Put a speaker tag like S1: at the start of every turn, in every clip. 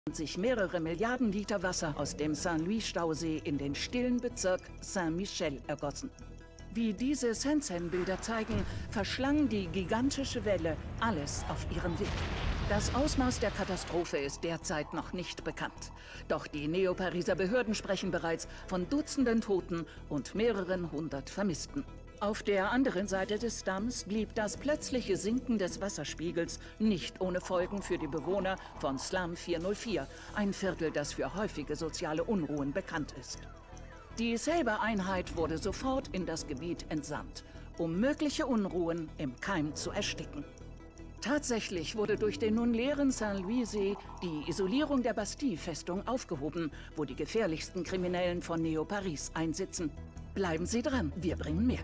S1: sich mehrere Milliarden Liter Wasser aus dem Saint-Louis-Stausee in den stillen Bezirk Saint-Michel ergossen. Wie diese Sensen-Bilder zeigen, verschlang die gigantische Welle alles auf ihrem Weg. Das Ausmaß der Katastrophe ist derzeit noch nicht bekannt. Doch die Neo-Pariser Behörden sprechen bereits von Dutzenden Toten und mehreren hundert Vermissten. Auf der anderen Seite des Damms blieb das plötzliche Sinken des Wasserspiegels nicht ohne Folgen für die Bewohner von Slum 404, ein Viertel, das für häufige soziale Unruhen bekannt ist. Die Saber-Einheit wurde sofort in das Gebiet entsandt, um mögliche Unruhen im Keim zu ersticken. Tatsächlich wurde durch den nun leeren Saint-Louis-See die Isolierung der Bastille-Festung aufgehoben, wo die gefährlichsten Kriminellen von Neo-Paris einsitzen. Bleiben Sie dran, wir bringen mehr.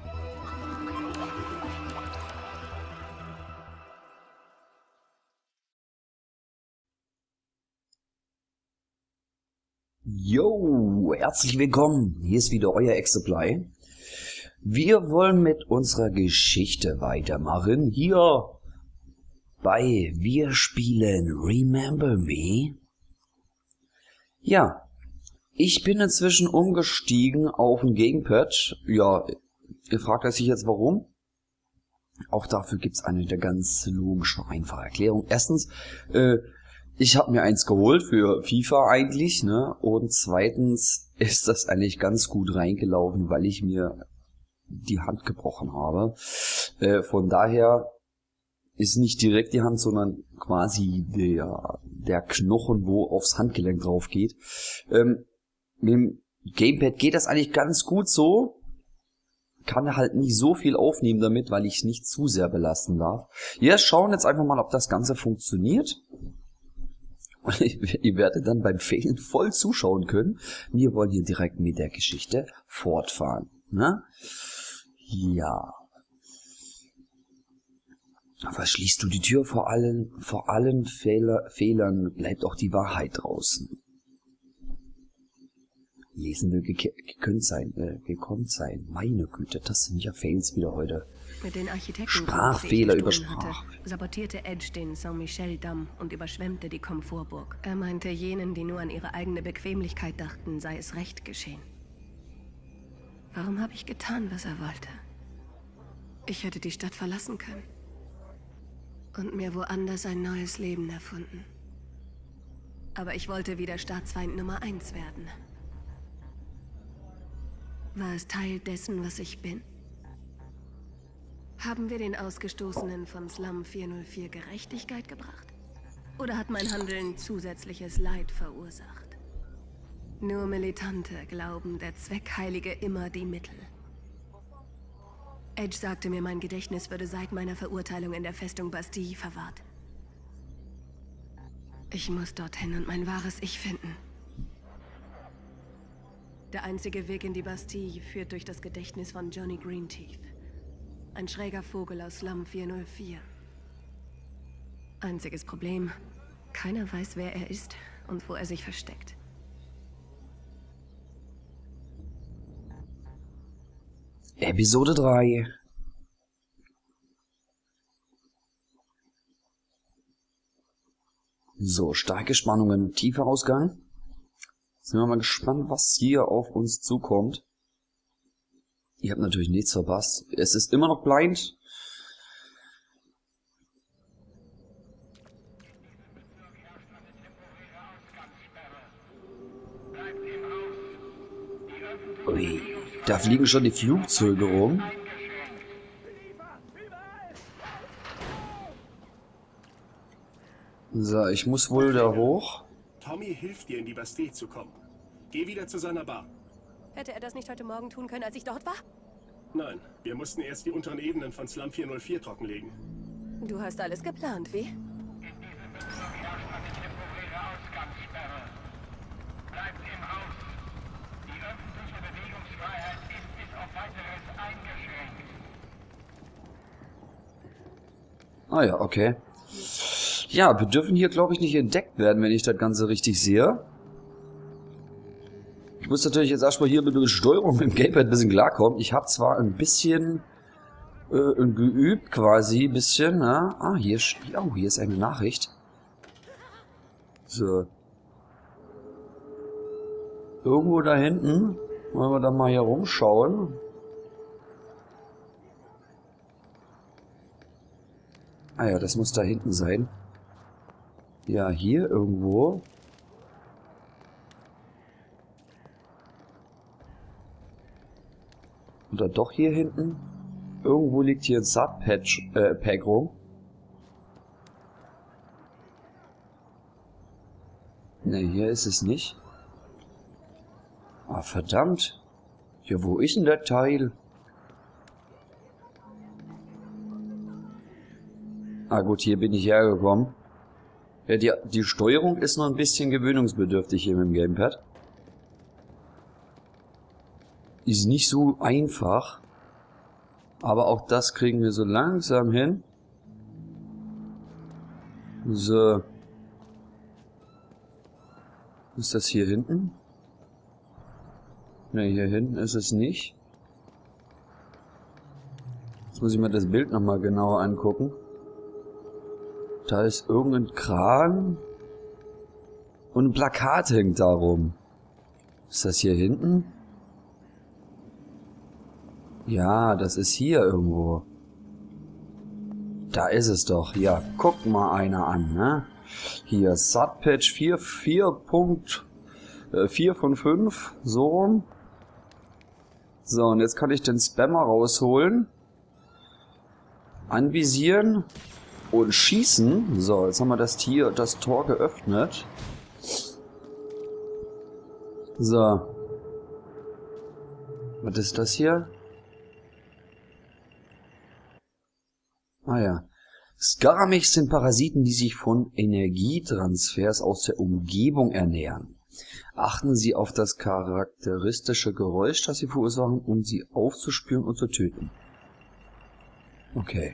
S2: Yo, herzlich willkommen. Hier ist wieder euer X-Supply. Wir wollen mit unserer Geschichte weitermachen. Hier bei Wir spielen Remember Me. Ja, ich bin inzwischen umgestiegen auf ein Gamepad. Ja, ihr fragt euch jetzt warum. Auch dafür gibt's eine der ganz logische, einfache Erklärung. Erstens, ich habe mir eins geholt für FIFA eigentlich, ne? Und zweitens ist das eigentlich ganz gut reingelaufen, weil ich mir die Hand gebrochen habe. Von daher ist nicht direkt die Hand, sondern quasi der Knochen, wo aufs Handgelenk drauf geht. Mit dem Gamepad geht das eigentlich ganz gut so. Kann halt nicht so viel aufnehmen damit, weil ich es nicht zu sehr belasten darf. Wir schauen jetzt einfach mal, ob das Ganze funktioniert. Und ihr werdet dann beim Failen voll zuschauen können. Wir wollen hier direkt mit der Geschichte fortfahren. Ne? Ja. Verschließt du die Tür vor allen Fehlern bleibt auch die Wahrheit draußen. Lesen will gekonnt sein. Meine Güte, das sind ja Fails wieder heute.
S3: Mit den Architekten,
S2: Sprachfehler über Sprache.
S3: Sabotierte Edge den Saint-Michel-Damm und überschwemmte die Komfortburg. Er meinte, jenen, die nur an ihre eigene Bequemlichkeit dachten, sei es recht geschehen. Warum habe ich getan, was er wollte? Ich hätte die Stadt verlassen können. Und mir woanders ein neues Leben erfunden. Aber ich wollte wieder Staatsfeind Nummer 1 werden. War es Teil dessen, was ich bin? Haben wir den Ausgestoßenen von Slum 404 Gerechtigkeit gebracht? Oder hat mein Handeln zusätzliches Leid verursacht? Nur Militante glauben, der Zweck heilige immer die Mittel. Edge sagte mir, mein Gedächtnis würde seit meiner Verurteilung in der Festung Bastille verwahrt. Ich muss dorthin und mein wahres Ich finden. Der einzige Weg in die Bastille führt durch das Gedächtnis von Johnny Greenteeth. Ein schräger Vogel aus Slum 404. Einziges Problem, keiner weiß, wer er ist und wo er sich versteckt.
S2: Episode 3. So, starke Spannungen, tiefer Ausgang. Sind wir mal gespannt, was hier auf uns zukommt. Ihr habt natürlich nichts verpasst. Es ist immer noch blind. Ui, da fliegen schon die Flugzeuge rum. So, ich muss wohl da hoch.
S4: Tommy hilft dir, in die Bastille zu kommen. Geh wieder zu seiner Bar.
S3: Hätte er das nicht heute Morgen tun können, als ich dort war?
S4: Nein, wir mussten erst die unteren Ebenen von Slum 404 trockenlegen.
S3: Du hast alles geplant, wie?
S5: Bleibt im Haus. Die öffentliche Bewegungsfreiheit ist bis auf Weiteres eingeschränkt.
S2: Ah ja, okay. Ja, wir dürfen hier, glaube ich, nicht entdeckt werden, wenn ich das Ganze richtig sehe. Ich muss natürlich jetzt erstmal hier mit der Steuerung im Gamepad ein bisschen klarkommen. Ich habe zwar ein bisschen geübt, quasi ein bisschen. Ne? Ah, hier ist eine Nachricht. So. Irgendwo da hinten. Wollen wir da mal hier rumschauen. Ah ja, das muss da hinten sein. Ja, hier irgendwo. Oder doch hier hinten? Irgendwo liegt hier ein Sat-Pack rum. Ne, hier ist es nicht. Ah, verdammt. Ja, wo ist denn der Teil? Ah gut, hier bin ich hergekommen. Ja, die Steuerung ist noch ein bisschen gewöhnungsbedürftig hier mit dem Gamepad. Ist nicht so einfach. Aber auch das kriegen wir so langsam hin. So. Ist das hier hinten? Ne, hier hinten ist es nicht. Jetzt muss ich mir das Bild nochmal genauer angucken. Da ist irgendein Kran. Und ein Plakat hängt da rum. Ist das hier hinten? Ja, das ist hier irgendwo. Da ist es doch. Ja, guck mal einer an, ne? Hier, Sat-Patch 4.4 von 5. So rum. So, und jetzt kann ich den Spammer rausholen. Anvisieren. Und schießen. So, jetzt haben wir das Tor geöffnet. So. Was ist das hier? Ah ja. Skarameks sind Parasiten, die sich von Energietransfers aus der Umgebung ernähren. Achten Sie auf das charakteristische Geräusch, das sie verursachen, um sie aufzuspüren und zu töten. Okay.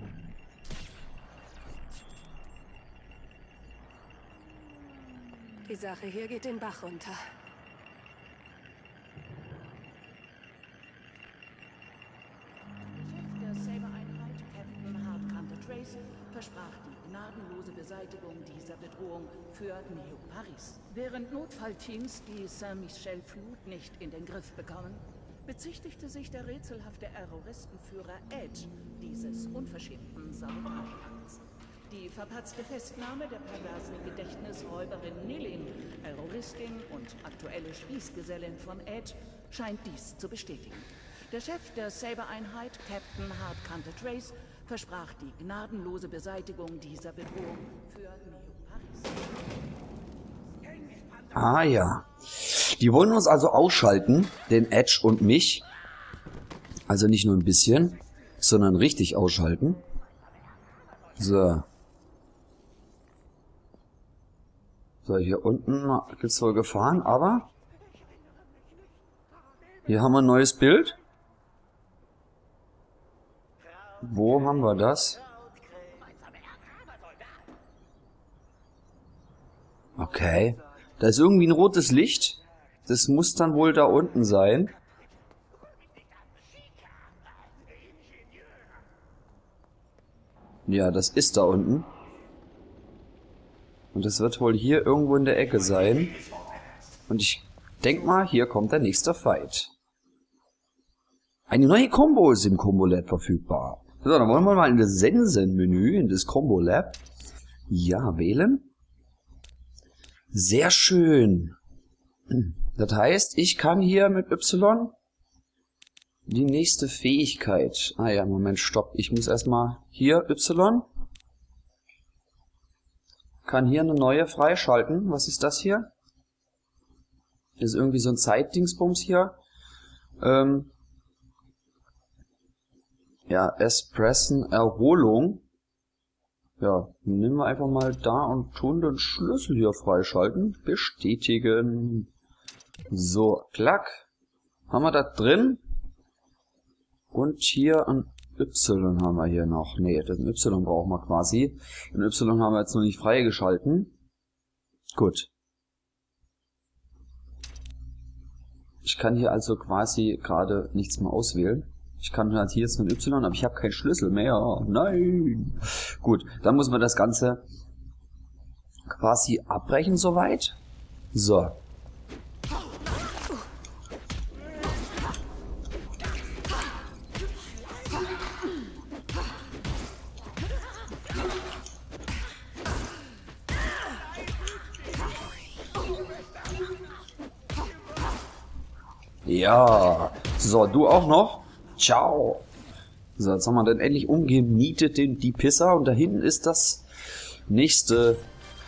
S3: Die Sache hier geht den Bach runter.
S1: Der Chef der Saber-Einheit, Captain Hardcante Trace, versprach die gnadenlose Beseitigung dieser Bedrohung für Neo-Paris. Während Notfallteams die Saint-Michel-Flut nicht in den Griff bekommen, bezichtigte sich der rätselhafte Terroristenführer Edge dieses unverschämten Sabotageakts. Die verpatzte Festnahme der perversen Gedächtnisräuberin Nilin, Terroristin und aktuelle Spießgesellin von Edge, scheint dies zu bestätigen. Der Chef der Saber-Einheit, Captain Hardcante Trace, versprach die gnadenlose Beseitigung dieser Bedrohung für Neo-Paris.
S2: Ah ja. Die wollen uns also ausschalten, den Edge und mich. Also nicht nur ein bisschen, sondern richtig ausschalten. So. So, hier unten gibt's wohl Gefahren, aber hier haben wir ein neues Bild. Wo haben wir das? Okay. Da ist irgendwie ein rotes Licht. Das muss dann wohl da unten sein. Ja, das ist da unten. Und das wird wohl hier irgendwo in der Ecke sein. Und ich denke mal, hier kommt der nächste Fight. Eine neue Combo ist im Combo Lab verfügbar. So, dann wollen wir mal in das Sensen-Menü, in das Combo Lab. Ja, wählen. Sehr schön. Das heißt, ich kann hier mit Y die nächste Fähigkeit. Ah ja, Moment, stopp. Ich muss erstmal hier Y. Kann hier eine neue freischalten. Was ist das hier? Das ist irgendwie so ein Zeitdingsbums hier. Ja, Espressen Erholung. Ja, nehmen wir einfach mal da und tun den Schlüssel hier freischalten. Bestätigen. So, klack. Haben wir das drin. Und hier ein Y haben wir hier noch. Ne, das Y brauchen wir quasi. Ein Y haben wir jetzt noch nicht freigeschalten. Gut. Ich kann hier also quasi gerade nichts mehr auswählen. Ich kann halt hier jetzt ein Y, aber ich habe keinen Schlüssel mehr. Nein. Gut, dann muss man das Ganze quasi abbrechen soweit. So. Ja. So, du auch noch? Ciao. So, jetzt haben wir dann endlich umgenietet die Pisser. Und da hinten ist das nächste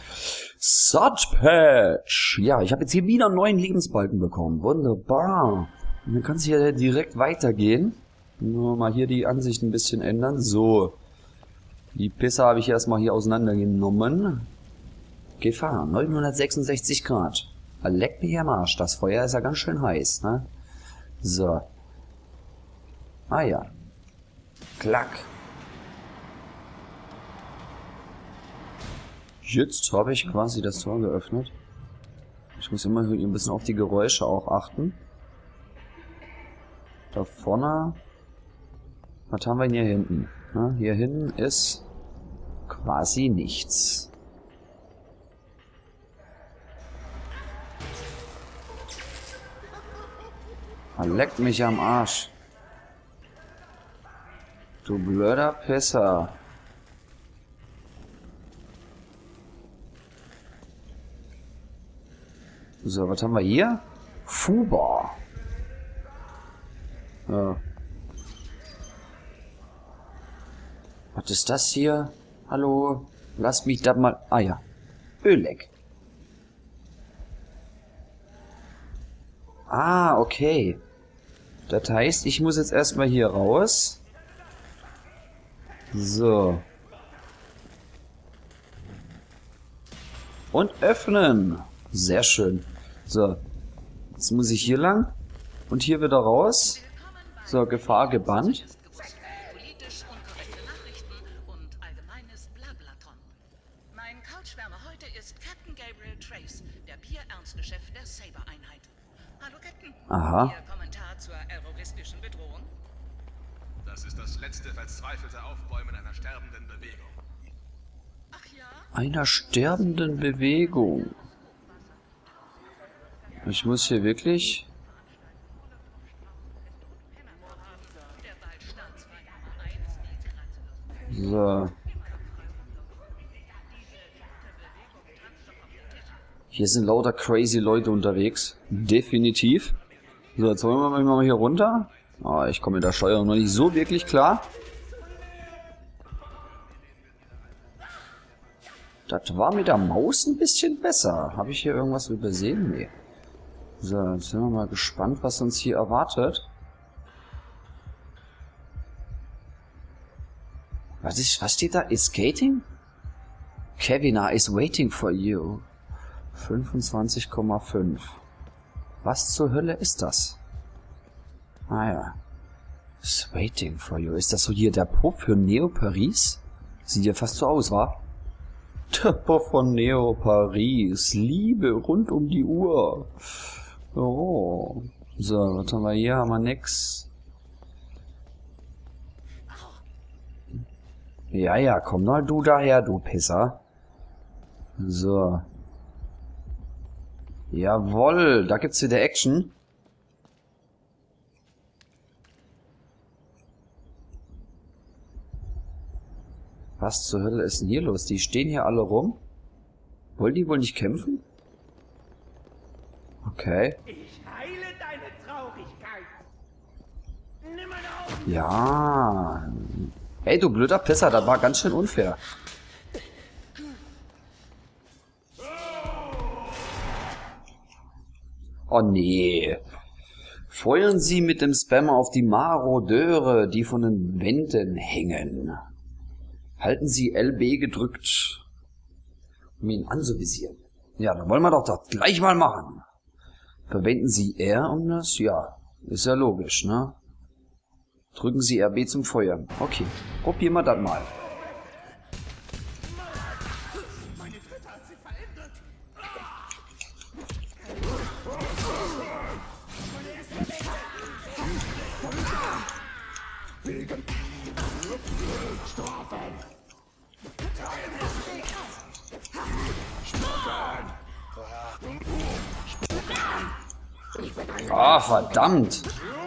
S2: Sod-Patch. Ja, ich habe jetzt hier wieder einen neuen Lebensbalken bekommen. Wunderbar. Und dann kann es hier direkt weitergehen. Nur mal hier die Ansicht ein bisschen ändern. So. Die Pisser habe ich erstmal hier auseinandergenommen. Gefahr. 966 Grad. Leck mich am Arsch. Das Feuer ist ja ganz schön heiß, ne? So. Ah ja. Klack. Jetzt habe ich quasi das Tor geöffnet. Ich muss immer ein bisschen auf die Geräusche auch achten. Da vorne. Was haben wir denn hier hinten? Na, hier hinten ist quasi nichts. Leckt mich am Arsch. Du blöder Pisser. So, was haben wir hier? Fuba. Ja. Was ist das hier? Hallo? Lass mich da mal... Ah ja. Ölleck. Ah, okay. Das heißt, ich muss jetzt erstmal hier raus. So. Und öffnen. Sehr schön. So. Jetzt muss ich hier lang. Und hier wieder raus. So, Gefahr gebannt.
S1: Politisch unkorrekte Nachrichten und allgemeines Blablaton. Mein Couchschwärmer heute ist Captain Gabriel Trace, der bierernste Chef der Saber-Einheit. Hallo, Captain.
S2: Aha.
S1: Ihr Kommentar zur terroristischen Bedrohung?
S6: Das ist das letzte verzweifelte Aufbäumen einer sterbenden Bewegung.
S1: Ach ja?
S2: Einer sterbenden Bewegung. Ich muss hier wirklich... So. Hier sind lauter crazy Leute unterwegs. Definitiv. So, jetzt wollen wir mal hier runter. Ah, ich komme mit der Steuerung noch nicht so wirklich klar. Das war mit der Maus ein bisschen besser. Habe ich hier irgendwas übersehen? Nee. So, jetzt sind wir mal gespannt, was uns hier erwartet. Was steht da? Is skating? Kevina is waiting for you. 25,5. Was zur Hölle ist das? Ah ja. Is waiting for you. Ist das so hier der Puff für Neo Paris? Sieht ja fast so aus, wa? Der Puff von Neo Paris. Liebe rund um die Uhr. Oh. So, was haben wir hier? Haben wir nix. Ja, ja, komm mal du daher, du Pisser. So. Jawohl, da gibt's wieder Action. Was zur Hölle ist denn hier los? Die stehen hier alle rum. Wollen die wohl nicht kämpfen? Okay.
S5: Ich heile deine Traurigkeit. Nimm meine Augen.
S2: Ja. Hey, du blöder Pisser, das war ganz schön unfair. Oh nee. Feuern Sie mit dem Spammer auf die Marodeure, die von den Wänden hängen. Halten Sie LB gedrückt, um ihn anzuvisieren. Ja, dann wollen wir doch das gleich mal machen. Verwenden Sie R um das? Ja, ist ja logisch, ne? Drücken Sie RB zum Feuern. Okay, probieren wir das mal.
S5: Meine Dritte hat sich verändert.
S2: Ah, verdammt.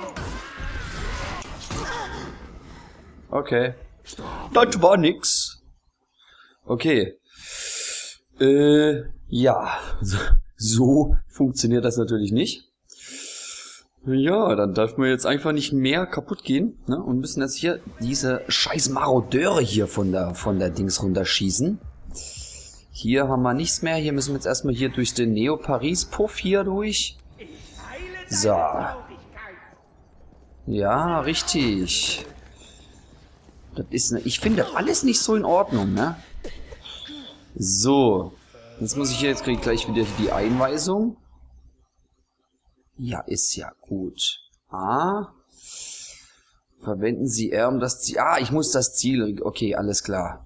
S2: Okay. Das war nix. Okay. Ja. So funktioniert das natürlich nicht. Ja, dann darf man jetzt einfach nicht mehr kaputt gehen, ne? Und müssen jetzt hier diese scheiß Marodeure hier von der Dings runterschießen. Hier haben wir nichts mehr. Hier müssen wir jetzt erstmal hier durch den Neo-Paris-Puff hier durch. So. Ja, richtig. Das ist ich finde alles nicht so in Ordnung, ne? So. Jetzt muss ich hier, jetzt kriege ich gleich wieder die Einweisung. Ja, ist ja gut. Verwenden Sie R, um das Ziel... ich muss das Ziel... Okay, alles klar.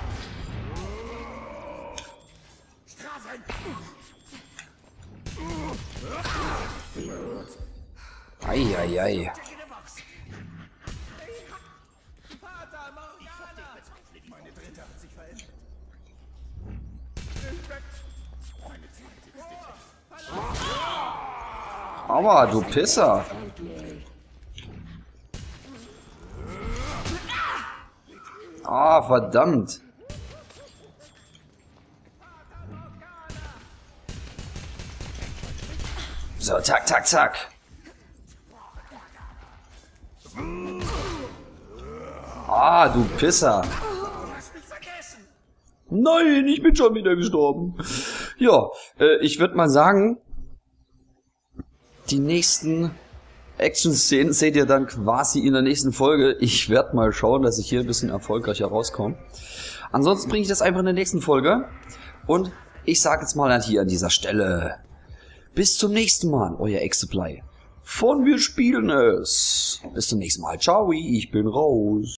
S2: Eieiei. Aber du Pisser. Verdammt. So, zack, zack, zack. Du Pisser. Nein, ich bin schon wieder gestorben. Ja, ich würde mal sagen, die nächsten Action-Szenen seht ihr dann quasi in der nächsten Folge. Ich werde mal schauen, dass ich hier ein bisschen erfolgreicher rauskomme. Ansonsten bringe ich das einfach in der nächsten Folge. Und ich sage jetzt mal hier an dieser Stelle, bis zum nächsten Mal, euer X-Supply. Von Wir spielen es. Bis zum nächsten Mal. Ciao, ich bin raus.